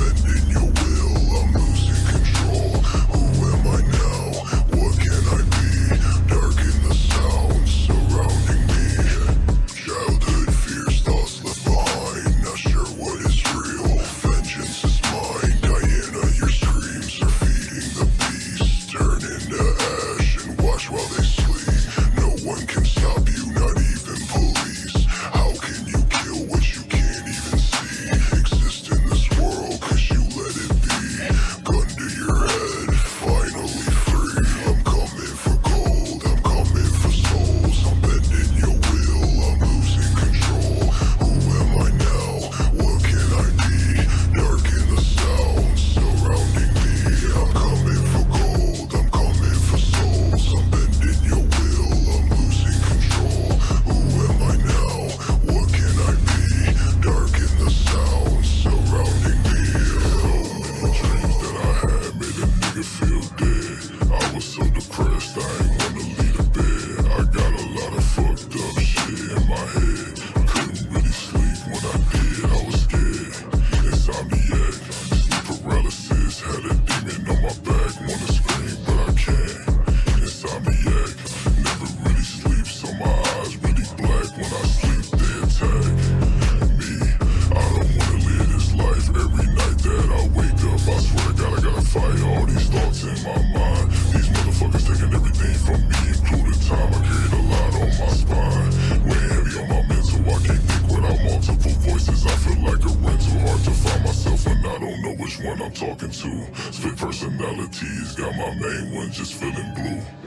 bending your will, I'm losing control. Who am I now? What can I be? Dark in the sound surrounding me. Childhood fears, thoughts left behind. Not sure what is real. Vengeance is mine. Diana, your screams are feeding the beast. Turn into ash and watch while they sleep. No one can stop you, not even police. How can you kill what you can't even see? Exist in this world cause you let it be. Gun to your head, finally free. I'm coming for gold, I'm coming for souls. I'm bending your will, I'm losing control. Who am I now? What can I be? Dark in the sound surrounding me. I'm coming for gold, I'm coming for souls. I'm bending your will, I'm losing control. Who am I now? What can I be? Dark in the sound surrounding me. So many dreams that I had made a nigga feel dead. I was so depressed, I ain't wanna leave the bed. I got a lot of fucked up shit in my head. Couldn't really sleep when I did, I was scared. Insomniac, sleep paralysis. Had a demon on my back, wanna scream but I can't. Insomniac, never really sleep, so my eyes really black. When I sleep they attack me. I don't wanna live this life. Every night that I wake up, I swear to God I gotta fight all these thoughts in my mind. These motherfuckers taking everything from me, including time. I carried a lot on my spine, weighing heavy on my mental. I can't think without multiple voices. I feel like a rental, hard to find myself and I don't know which one I'm talking to. Split personalities, got my main one just feeling blue.